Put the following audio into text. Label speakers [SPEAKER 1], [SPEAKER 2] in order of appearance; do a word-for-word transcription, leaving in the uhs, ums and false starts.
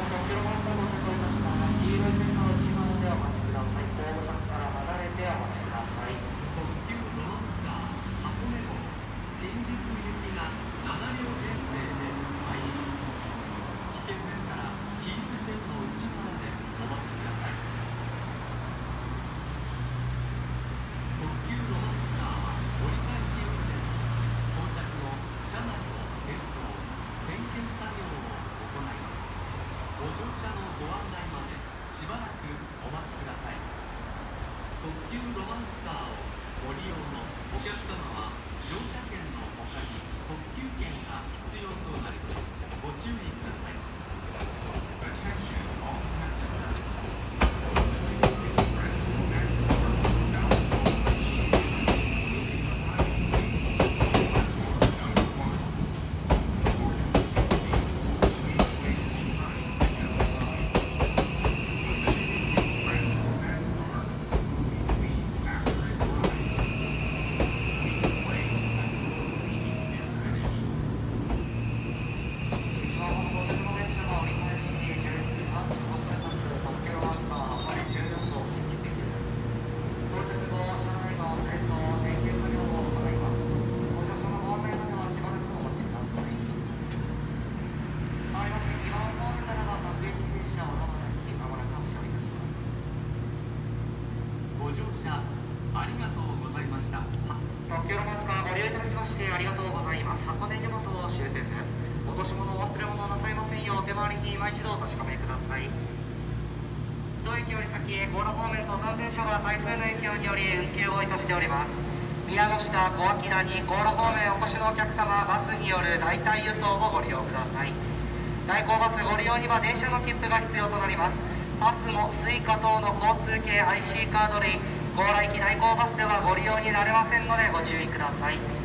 [SPEAKER 1] 宮ノ下、小涌谷、高良方面お越しのお客様、バスによる代替輸送をご利用ください。代行バスご利用には電車の切符が必要となります。パスもスイカ等の交通系 アイシー カード類、高良行き代行バスではご利用になれませんのでご注意ください。